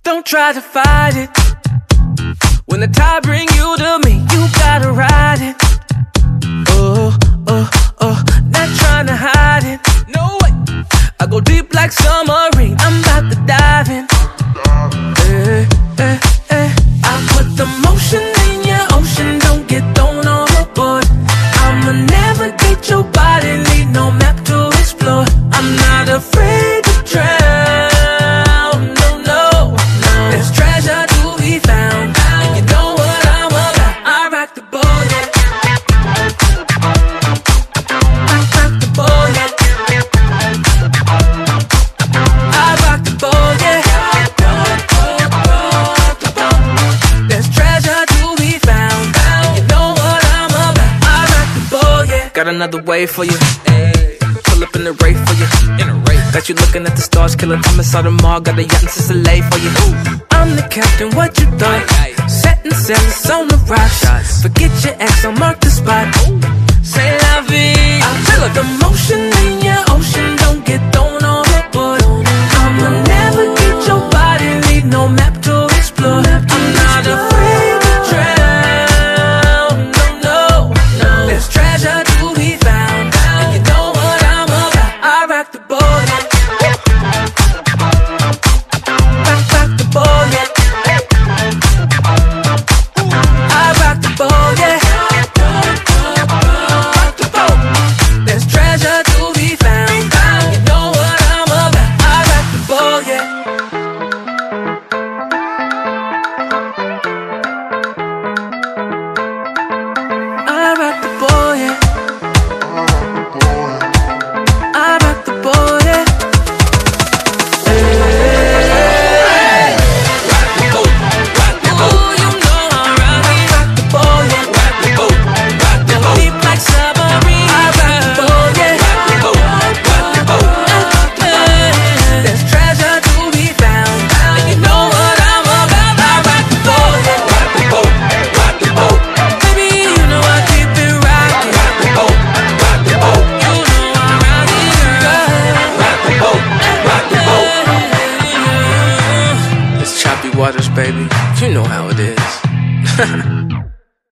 Don't try to fight it. When the tide bring you to me, you gotta ride it. Oh, oh, oh, not trying to hide it. No way. I go deep like submarine. I'm about to dive in. I put the motion in your ocean. Don't get thrown overboard. I'ma navigate your body. Need no map to explore. I'm not afraid to drown. No, no, no. There's treasure to be found. And you know what I'm about. I rock the boat, yeah. I rock the boat, yeah. I rock the boat, yeah. There's treasure to be found. And you know what I'm about. I rock the boat, yeah. Got another way for you. Pull up in the Wraith for you. Got you looking at the stars, killing time inside the mall. Got a yacht and Sicily for you. I'm the captain, what you thought? Setting sails on the rocks. Forget your ex, I'll mark the spot. Say loud.